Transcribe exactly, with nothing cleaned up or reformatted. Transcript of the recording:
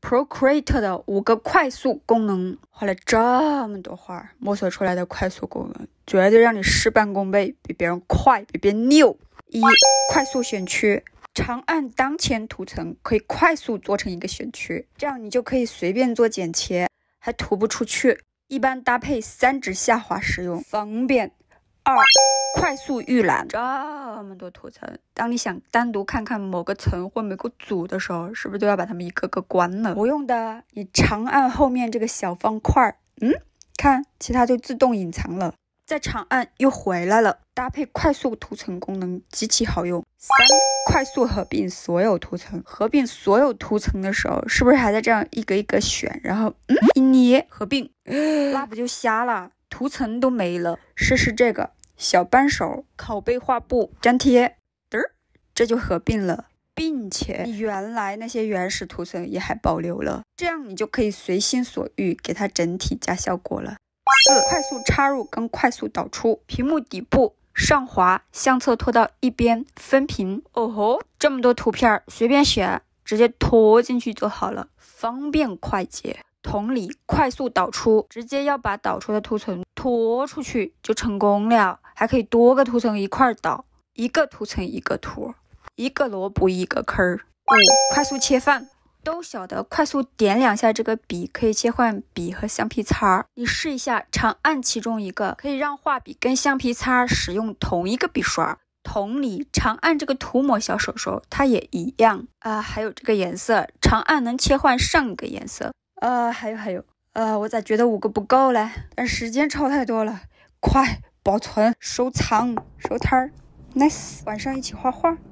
Procreate 的五个快速功能，花了这么多画摸索出来的快速功能，绝对让你事半功倍，比别人快，比别人牛。一、快速选区，长按当前图层可以快速做成一个选区，这样你就可以随便做剪切，还涂不出去。一般搭配三指下滑使用，方便。二、快速预览，这么多图层，当你想单独看看某个层或某个组的时候，是不是都要把它们一个个关了？不用的，你长按后面这个小方块，嗯，看，其他就自动隐藏了。再长按又回来了，搭配快速图层功能极其好用。三、快速合并所有图层，合并所有图层的时候，是不是还在这样一个一个选，然后嗯一捏合并，那不就瞎了？图层都没了。试试这个小扳手拷贝画布粘贴，嘚儿，这就合并了，并且你原来那些原始图层也还保留了，这样你就可以随心所欲给它整体加效果了。四、快速插入跟快速导出，屏幕底部上滑，相册拖到一边分屏。哦吼，这么多图片随便选，直接拖进去就好了，方便快捷。同理，快速导出，直接要把导出的图层拖出去就成功了，还可以多个图层一块导，一个图层一个图，一个萝卜一个坑。五、快速切换，都晓得快速点两下这个笔可以切换笔和橡皮擦，你试一下，长按其中一个，可以让画笔跟橡皮擦使用同一个笔刷。同理，长按这个涂抹小手手，它也一样啊。还有这个颜色，长按能切换上一个颜色。呃，还有还有，呃，我咋觉得五个不够嘞？但时间超太多了，快保存、收藏、收摊儿 ，nice， 晚上一起画画。